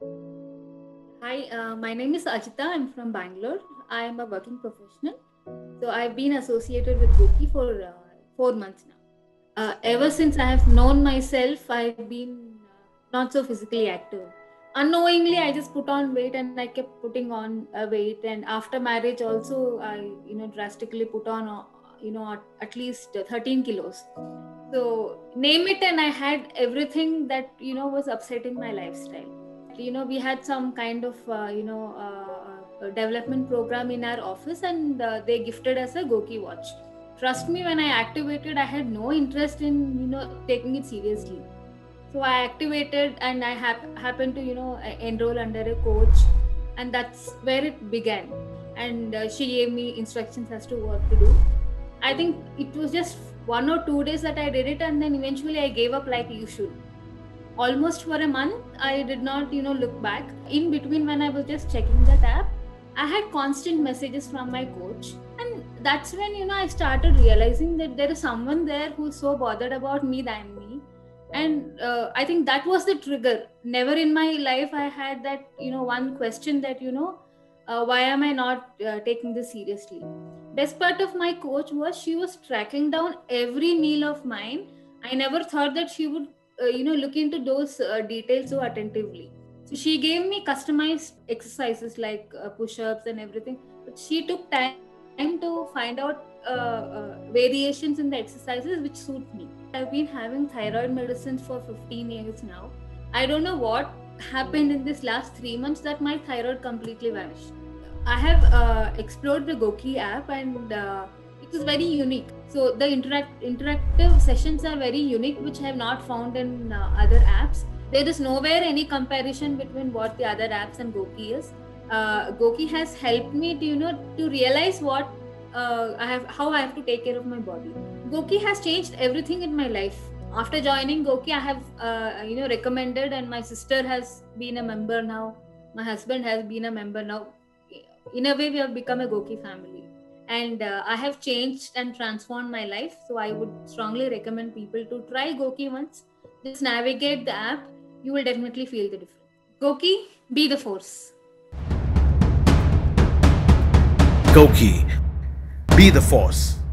Hi, my name is Ajita. I'm from Bangalore. I am a working professional. So I've been associated with Goki for 4 months now. Ever since I have known myself, I've been not so physically active. Unknowingly, I just put on weight and I kept putting on weight. And after marriage, also, I drastically put on at least 13 kilos. So name it, and I had everything that was upsetting my lifestyle. We had some kind of development program in our office, and they gifted us a Goki watch. Trust me, when I activated, I had no interest in taking it seriously. So I activated, and I happened to enroll under a coach, and that's where it began. And she gave me instructions as to what to do. I think it was just 1 or 2 days that I did it, and then eventually I gave up like you should. Almost for a month I did not look back. In between, when I was just checking that app, I had constant messages from my coach, and that's when I started realizing that there is someone there who's so bothered about me than me. And I think that was the trigger. Never in my life I had that one question that why am I not taking this seriously. Best part of my coach was she was tracking down every meal of mine. I never thought that she would look into those details so attentively. So she gave me customized exercises like push-ups and everything, but she took time to find out variations in the exercises which suit me. I've been having thyroid medicines for 15 years now. I don't know what happened in this last 3 months that my thyroid completely vanished. I have explored the Goki app, and it is very unique. So the interactive sessions are very unique, which I have not found in other apps. There is nowhere any comparison between what the other apps and Goki is. Goki has helped me to to realize what how I have to take care of my body. Goki has changed everything in my life. After joining Goki, I have recommended, and my sister has been a member now. My husband has been a member now. In a way, we have become a Goki family, and I have changed and transformed my life. So I would strongly recommend people to try Goki once. Just navigate the app. You will definitely feel the difference. Goki, be the force. Goki, be the force.